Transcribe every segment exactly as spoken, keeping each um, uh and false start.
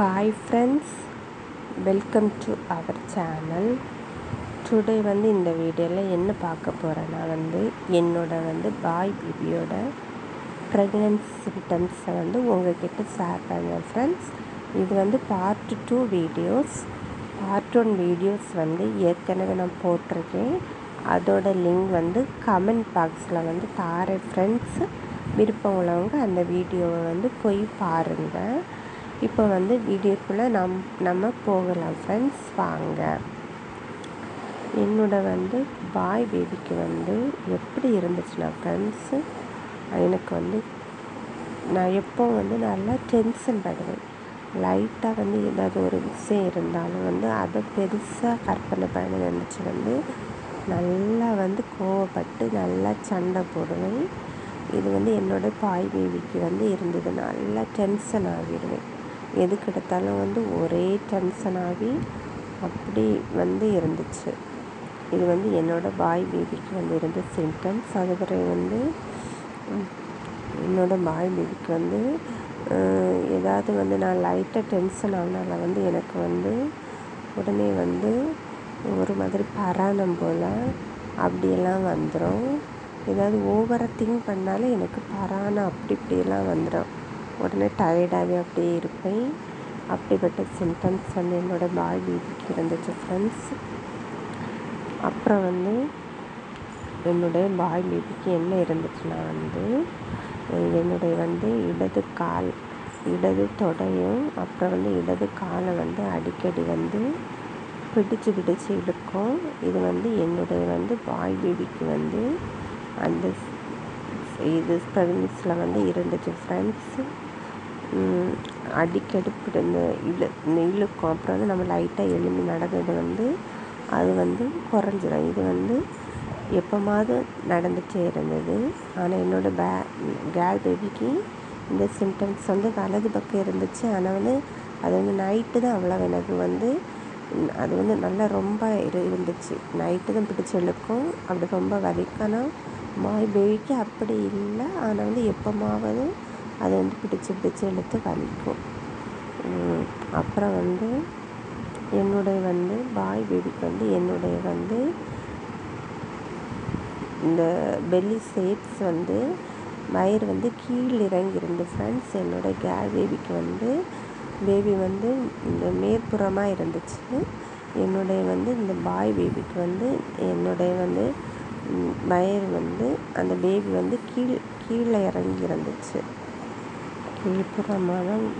Hi friends, welcome to our channel. Today வந்து இந்த வீடியோவில் என்ன பார்க்க போகிறேன்னா வந்து என்னோட வந்து பாய் பேபியோட ப்ரெக்னன்சி சிம்டம்ஸை வந்து உங்ககிட்ட ஷேர் பண்ணுவேன் ஃப்ரெண்ட்ஸ். இது வந்து part two videos. Part one videos வந்து ஏற்கனவே நான் போட்டிருக்கேன். அதோட லிங்க் வந்து கமெண்ட் பாக்ஸில் வந்து தாரேன் ஃப்ரெண்ட்ஸ். விருப்பம் உள்ளவங்க அந்த வீடியோவை வந்து போய் பாருங்கள். இப்போ வந்து வீடியோக்குள்ளே நம் நம்ம போகலாம் ஃப்ரெண்ட்ஸ், வாங்க. என்னோட வந்து பாய் பேபிக்கு வந்து எப்படி இருந்துச்சுன்னா ஃப்ரெண்ட்ஸு, எனக்கு வந்து நான் எப்போ வந்து நல்லா டென்ஷன் படுவேன். லைட்டாக வந்து ஏதாவது ஒரு விஷயம் இருந்தாலும் வந்து அதை பெருசாக கற்பனை பண்ணி நினச்சி வந்து நல்லா வந்து கோவப்பட்டு நல்லா சண்டை போடுவேன். இது வந்து என்னோடய பாய் பேபிக்கு வந்து இருந்தது. நல்லா டென்ஷன் ஆகிடுவேன். எதுக்கு எடுத்தாலும் வந்து ஒரே டென்ஷன் ஆகி அப்படி வந்து இருந்துச்சு. இது வந்து என்னோடய பாய் பேபிக்கு வந்து இருந்த சிம்டம்ஸ். அதுக்கப்புறம் வந்து என்னோடய பாய் பேபிக்கு வந்து ஏதாவது வந்து நான் லைட்டாக டென்ஷன் ஆனால வந்து எனக்கு வந்து உடனே வந்து ஒரு மாதிரி பராணம் போல் அப்படியெல்லாம் வந்துடும். ஏதாவது ஓவராக திங்க் பண்ணாலே எனக்கு பராணம் அப்படி இப்படியெல்லாம் வந்துடும். உடனே டயர்டாகவே அப்படியே இருப்பேன். அப்படிப்பட்ட சிம்டம்ஸ் வந்து என்னோடய பாய் பேபிக்கு இருந்துச்சு ஃப்ரெண்ட்ஸ். அப்புறம் வந்து என்னுடைய பாய் பேபிக்கு என்ன இருந்துச்சுன்னா வந்து என்னுடைய வந்து இடது கால் இடது தொடையும் அப்புறம் வந்து இடது காலை வந்து அடிக்கடி வந்து பிடிச்சு பிடிச்சு இழுக்கும். இது வந்து என்னுடைய வந்து பாய் பேபிக்கு வந்து அந்த இது ப்ரெக்னன்சியில் வந்து இருந்துச்சு ஃப்ரெண்ட்ஸு. அடிக்கடி இந்த இழு இழுக்கும். அப்புறம் வந்து நம்ம லைட்டாக எழும்பி நடந்தது வந்து அது வந்து குறைஞ்சிடும். இது வந்து எப்போமாவது நடந்துகிட்டே இருந்தது. ஆனால் என்னோடய பே கேர்ள் பேபிக்கு இந்த சிம்டம்ஸ் வந்து வலது பக்கம் இருந்துச்சு. ஆனால் வந்து அது வந்து நைட்டு தான் அவ்வளோ எனக்கு வந்து அது வந்து நல்லா ரொம்ப இரு இருந்துச்சு நைட்டு தான் பிடிச்சி இழுக்கும். அப்படி ரொம்ப வலிக்கணும். பாய் பேபிக்கு அப்படி இல்லை. ஆனால் வந்து எப்போமாவது அதை வந்து பிடிச்சி பிடிச்சி இழுத்து வலிக்கும். அப்புறம் வந்து என்னுடைய வந்து பாய் பேபிக்கு வந்து என்னுடைய வந்து இந்த பெல்லி ஷேப்ஸ் வந்து வயிறு வந்து கீழே இறங்கி இருந்து ஃப்ரெண்ட்ஸ். என்னோடய கேர்ள் பேபிக்கு வந்து பேபி வந்து இந்த மேற்புறமாக இருந்துச்சு. என்னுடைய வந்து இந்த பாய் பேபிக்கு வந்து என்னுடைய வந்து வயிறு வந்து அந்த பேபி வந்து கீழ் கீழே இறங்கி இருந்துச்சு. கீழ்ப்புறமாக தான்.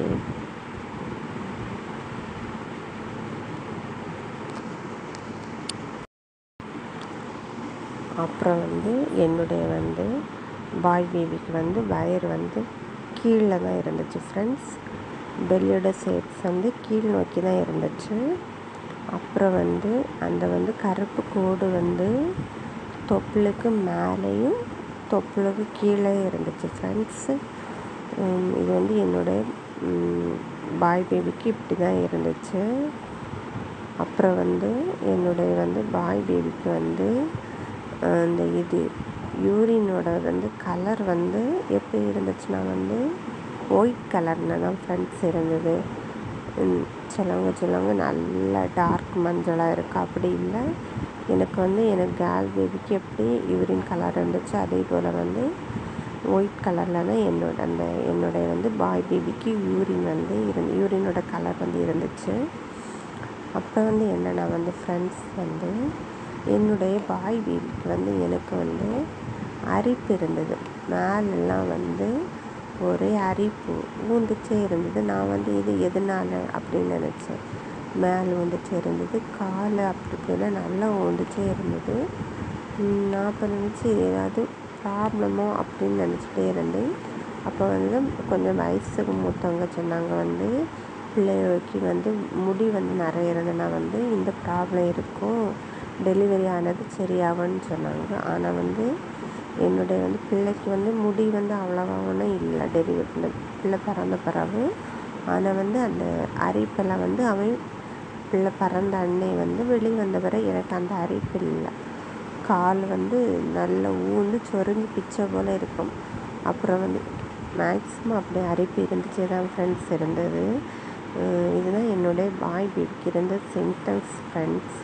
அப்புறம் வந்து என்னுடைய வந்து பாய் பேபிக்கு வந்து வயிறு வந்து கீழே தான் இருந்துச்சு ஃப்ரெண்ட்ஸ். பெல்லியோட ஷேப்ஸ் வந்து கீழ் நோக்கி தான் இருந்துச்சு. அப்புறம் வந்து அந்த வந்து கருப்பு கோடு வந்து தொப்புளுக்கு மேலேயும் தொப்புளுக்கு கீழே இருந்துச்சு ஃப்ரெண்ட்ஸு. இது வந்து என்னோடய பாய் பேபிக்கு இப்படி தான் இருந்துச்சு. அப்புறம் வந்து என்னுடைய வந்து பாய் பேபிக்கு வந்து அந்த இது யூரினோட வந்து கலர் வந்து எப்படி இருந்துச்சுன்னா வந்து ஒயிட் கலரில் தான் ஃப்ரெண்ட்ஸ் இருந்தது. சிலவங்க சிலவங்க நல்லா டார்க் மஞ்சளாக இருக்குது. அப்படி இல்லை, எனக்கு வந்து எனக்கு கேர்ள் பேபிக்கு எப்படி யூரின் கலர் இருந்துச்சு அதே போல் வந்து ஒயிட் கலரில் தான் என்னோட அந்த என்னுடைய வந்து பாய் பேபிக்கு யூரின் வந்து இருந்து யூரினோட கலர் வந்து இருந்துச்சு. அப்புறம் வந்து என்னென்னா வந்து ஃப்ரெண்ட்ஸ் வந்து என்னுடைய பாய் பேபிக்கு வந்து எனக்கு வந்து அரிப்பு இருந்தது. மேலெல்லாம் வந்து ஒரே அரிப்பு ஊந்துச்சே இருந்தது. நான் வந்து இது எதனால் அப்படின்னு நினச்சேன். மேலே ஊந்துச்சே இருந்தது. கால் அப்படி இப்படிலாம் நல்லா ஊந்துச்சே இருந்தது. நான் அப்போ நினச்சி ஏதாவது ப்ராப்ளமோ அப்படின்னு நினச்சிட்டே இருந்தேன். அப்போ வந்து கொஞ்சம் வயசுக்கு மூத்தவங்க சொன்னாங்க வந்து பிள்ளைகளுக்கு வந்து முடி வந்து நிறைய இருந்ததுன்னா வந்து இந்த ப்ராப்ளம் இருக்கும், டெலிவரி ஆனது சரியாகும்னு சொன்னாங்க. ஆனால் வந்து என்னுடைய வந்து பிள்ளைக்கு வந்து முடி வந்து அவ்வளோவா ஒன்றும் இல்லை டெலிவரி பிள்ளை பிறந்த பிறகு. ஆனால் வந்து அந்த அரிப்பெல்லாம் வந்து அவன் பிள்ளை பிறந்த அன்னை வந்து வெளியே வந்த பிறகு எனக்கு அந்த அரிப்பு இல்லை. கால் வந்து நல்லா ஊந்து சொருங்கி பிச்சை போல் இருக்கும். அப்புறம் வந்து மேக்ஸிமம் அப்படி அரிப்பு இருந்துச்சு தான் ஃப்ரெண்ட்ஸ் இருந்தது. இதுதான் என்னுடைய பாய் பேபிக்கு இருந்த சிம்டம்ஸ் ஃப்ரெண்ட்ஸ்.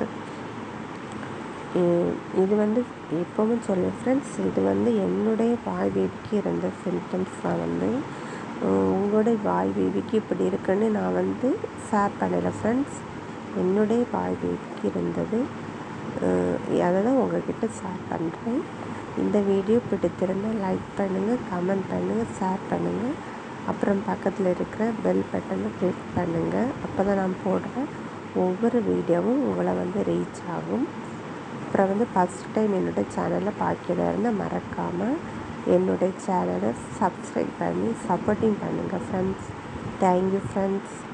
இது வந்து எப்போவும் சொல்லுவேன் ஃப்ரெண்ட்ஸ், இது வந்து என்னுடைய பாய் பேபிக்கு இருந்த சிம்டம்ஸ் தான் வந்து உங்களுடைய பாய் பேபிக்கு இப்படி இருக்குன்னு நான் வந்து ஷேர் பண்ணலை ஃப்ரெண்ட்ஸ். என்னுடைய பாய் பேபிக்கு இருந்தது, அதை தான் உங்கள்கிட்ட ஷேர் பண்ணுறேன். இந்த வீடியோ பிடித்திருந்தால் லைக் பண்ணுங்கள், கமெண்ட் பண்ணுங்கள், ஷேர் பண்ணுங்கள். அப்புறம் பக்கத்தில் இருக்கிற பெல் பட்டனை கிளிக் பண்ணுங்கள். அப்போ தான் நான் போடுற ஒவ்வொரு வீடியோவும் உங்களை வந்து ரீச் ஆகும். அப்புறம் வந்து ஃபஸ்ட் டைம் என்னோடய சேனலை பார்க்கிறதா இருந்தால் மறக்காமல் என்னுடைய சேனலை சப்ஸ்கிரைப் பண்ணி சப்போர்ட்டிங் பண்ணுங்கள் ஃப்ரெண்ட்ஸ். Thank you friends.